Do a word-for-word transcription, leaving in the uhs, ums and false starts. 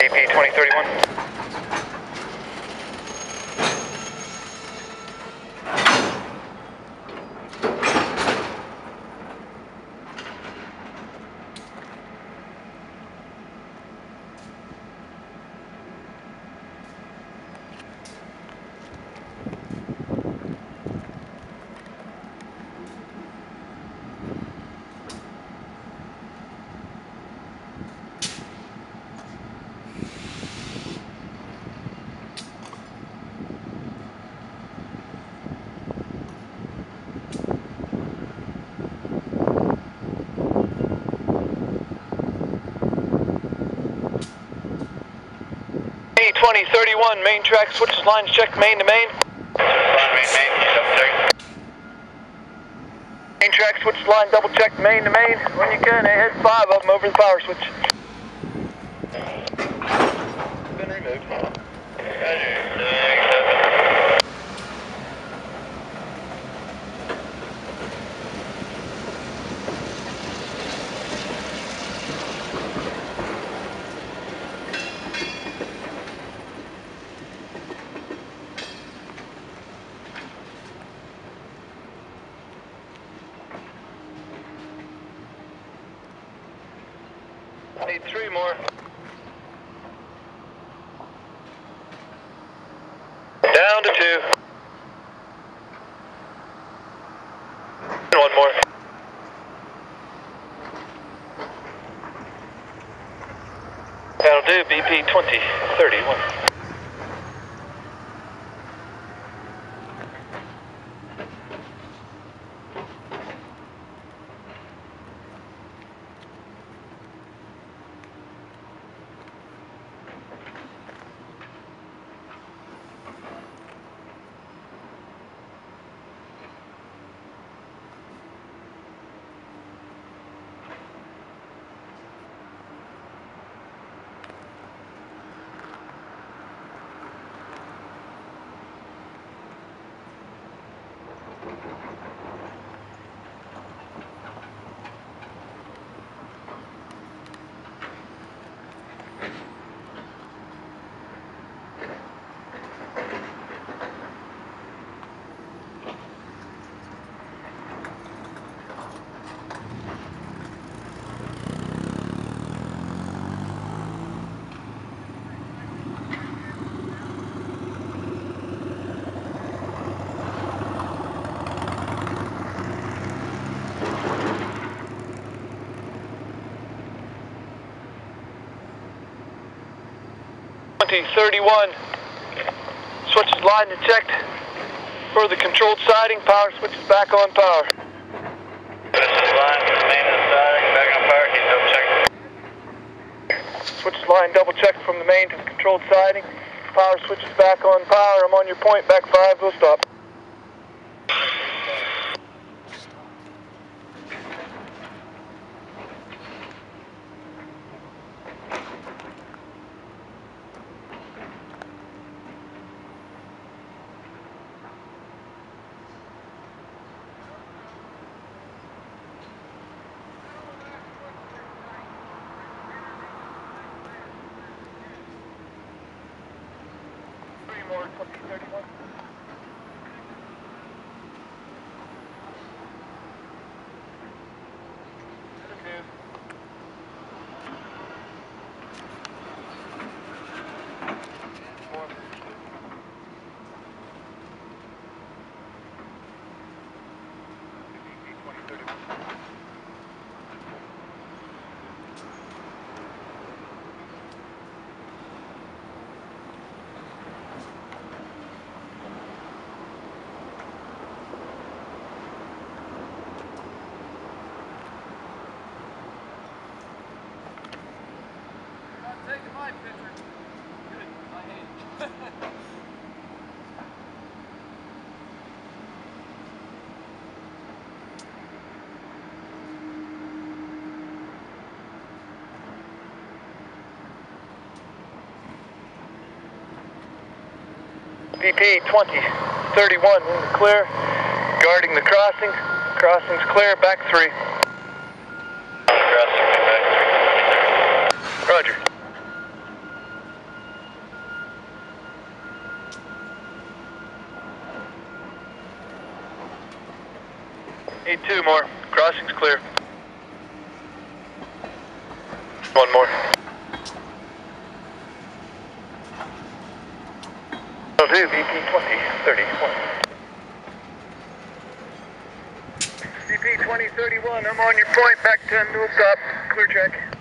B P twenty thirty-one. twenty thirty-one, main track, switches lines, check main to main. Line main, main, double check. Main track, switches line, double check main to main. When you can, hit five of them over the power switch. Been removed. Roger. I need three more. Down to two. And one more. That'll do, B P twenty thirty-one. twenty thirty-one, switches line to checked for the controlled siding, power switches back on power. This is line, maintenance siding, back on power, keep double check. Switches line double checked from the main to the controlled siding, power switches back on power, I'm on your point, back five, we'll stop. More twenty thirty-one. Taking my picture. Good. My hand. B P twenty thirty-one in the clear, guarding the crossing. Crossing's clear, back three. Crossing, back three. Roger. more. Crossing's clear. One more. Oh, V P twenty thirty-one. V P twenty thirty-one, I'm on your point, back ten, no stop, clear check.